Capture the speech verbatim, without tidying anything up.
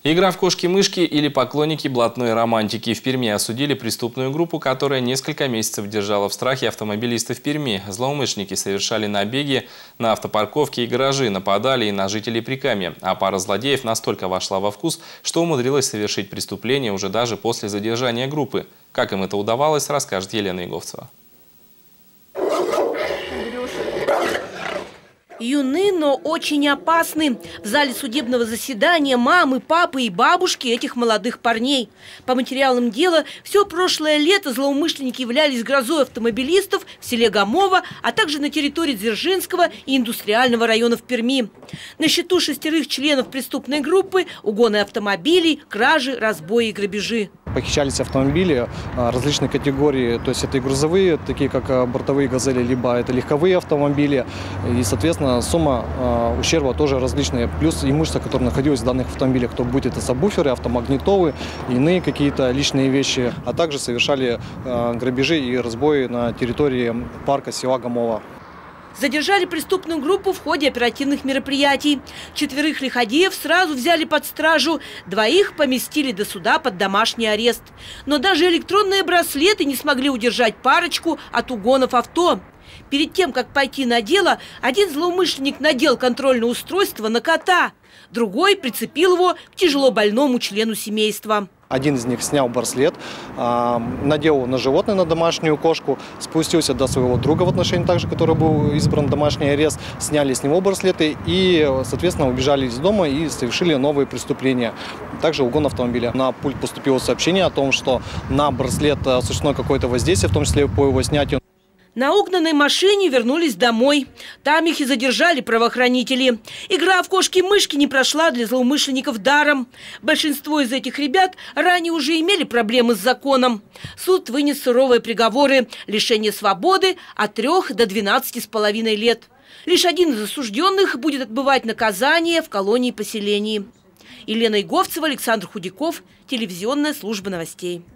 Игра в кошки-мышки или поклонники блатной романтики. В Перми осудили преступную группу, которая несколько месяцев держала в страхе автомобилистов Перми. Злоумышленники совершали набеги на автопарковки и гаражи, нападали и на жителей Прикамья. А пара злодеев настолько вошла во вкус, что умудрилась совершить преступление уже даже после задержания группы. Как им это удавалось, расскажет Елена Иговцева. Юны, но очень опасны. В зале судебного заседания мамы, папы и бабушки этих молодых парней. По материалам дела, все прошлое лето злоумышленники являлись грозой автомобилистов в селе Гомово, а также на территории Дзержинского и индустриального районов Перми. На счету шестерых членов преступной группы угоны автомобилей, кражи, разбои и грабежи. Похищались автомобили различной категории, то есть это и грузовые, такие как бортовые «Газели», либо это легковые автомобили. И, соответственно, сумма ущерба тоже различная. Плюс имущество, которое находилось в данных автомобилях, то будет это сабвуферы, автомагнитолы, иные какие-то личные вещи. А также совершали грабежи и разбои на территории парка села Гомово. Задержали преступную группу в ходе оперативных мероприятий. Четверых лиходеев сразу взяли под стражу, двоих поместили до суда под домашний арест. Но даже электронные браслеты не смогли удержать парочку от угонов авто. Перед тем, как пойти на дело, один злоумышленник надел контрольное устройство на кота, другой прицепил его к тяжело больному члену семейства. Один из них снял браслет, надел на животное, на домашнюю кошку, спустился до своего друга в отношении также, который был избран домашний арест, сняли с него браслеты и, соответственно, убежали из дома и совершили новые преступления. Также угон автомобиля. На пульт поступило сообщение о том, что на браслет осуществлено какое-то воздействие, в том числе по его снятию. На угнанной машине вернулись домой. Там их и задержали правоохранители. Игра в кошки-мышки не прошла для злоумышленников даром. Большинство из этих ребят ранее уже имели проблемы с законом. Суд вынес суровые приговоры: лишение свободы от трёх до двенадцати с половиной лет. Лишь один из осужденных будет отбывать наказание в колонии-поселении. Елена Иговцева, Александр Худяков, телевизионная служба новостей.